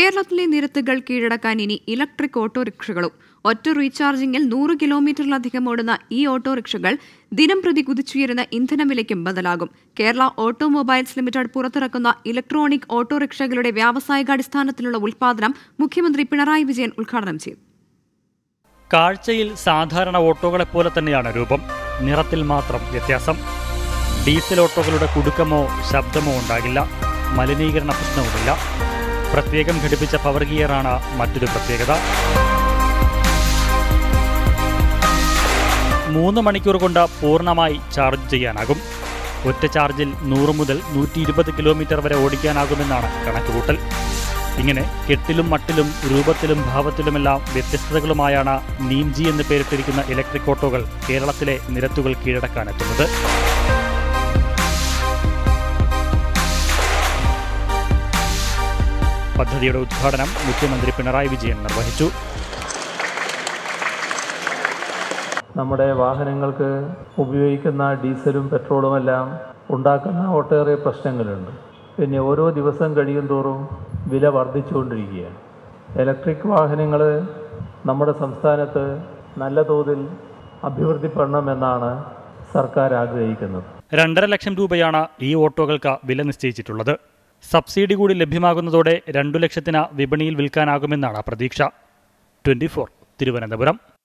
കേരളത്തിലെ നിരത്തുകൾ കീഴടക്കാൻ ഇനി ഇലക്ട്രിക് ഓട്ടോറിക്ഷകളും. ഒറ്റ റീചാർജിംഗിൽ 100 കിലോമീറ്ററിലധികം ഓടുന്ന ഈ ഓട്ടോറിക്ഷകൾ ദിനംപ്രതി കുതിച്ചുയരുന്ന ഇന്ധനവിലയ്ക്കും ബദലാകും. കേരള ഓട്ടോമൊബൈൽസ് ലിമിറ്റഡ് പുറത്തിറക്കുന്ന ഇലക്ട്രോണിക് ഓട്ടോറിക്ഷകളുടെ വ്യാവസായികാടിസ്ഥാനത്തിലുള്ള ഉൽപ്പാദനം മുഖ്യമന്ത്രി പിണറായി വിജയൻ ഉദ്ഘാടനം ചെയ്തു. കാഴ്ചയിൽ സാധാരണ ഓട്ടോകളെപ്പോലെ തന്നെയാണ് രൂപം, നിറത്തിൽ മാത്രം വ്യത്യാസം. ഡീസൽ ഓട്ടോകളുടെ കുടുക്കമോ ശബ്ദമോ ഉണ്ടാകില്ല, മലിനീകരണ പ്രശ്നവുമില്ല. പ്രത്യേകം ഘടിപ്പിച്ച പവർ ഗിയറാണ് മറ്റൊരു പ്രത്യേകത. 3 മണിക്കൂർ കൊണ്ട് പൂർണ്ണമായി ചാർജ് ചെയ്യാനാകും. ഒറ്റ ചാർജിൽ 100 മുതൽ 120 കിലോമീറ്റർ വരെ ഓടിക്കാനാകുമെന്നാണ് കണക്കുകൂട്ടൽ. ഇങ്ങനെ കെട്ടിലും മട്ടിലും രൂപത്തിലും ഭാവത്തിലുമെല്ലാം വ്യത്യസ്തതകളുമായാണ് നീംജി എന്ന് പേരിട്ടിരിക്കുന്ന ഇലക്ട്രിക് ഓട്ടോകൾ കേരളത്തിലെ നിരത്തുകൾ കീഴടക്കാനെത്തുന്നത്. പദ്ധതിയുടെ ഉദ്ഘാടനം മുഖ്യമന്ത്രി പിണറായി വിജയൻ നിർവഹിച്ചു. നമ്മുടെ വാഹനങ്ങൾക്ക് ഉപയോഗിക്കുന്ന ഡീസലും പെട്രോളുമെല്ലാം ഉണ്ടാക്കുന്ന ഒട്ടേറെ പ്രശ്നങ്ങളുണ്ട്. പിന്നെ ഓരോ ദിവസം കഴിയും തോറും വില വർദ്ധിച്ചുകൊണ്ടിരിക്കുകയാണ്. ഇലക്ട്രിക് വാഹനങ്ങൾ നമ്മുടെ സംസ്ഥാനത്ത് നല്ല തോതിൽ അഭിവൃദ്ധിപ്പെടണമെന്നാണ് സർക്കാർ ആഗ്രഹിക്കുന്നത്. 2.5 ലക്ഷം രൂപയാണ് ഈ ഓട്ടോകൾക്ക് വില നിശ്ചയിച്ചിട്ടുള്ളത്. സബ്സിഡി കൂടി ലഭ്യമാകുന്നതോടെ 2 ലക്ഷത്തിന് വിപണിയിൽ വിൽക്കാനാകുമെന്നാണ് പ്രതീക്ഷ. 24 തിരുവനന്തപുരം.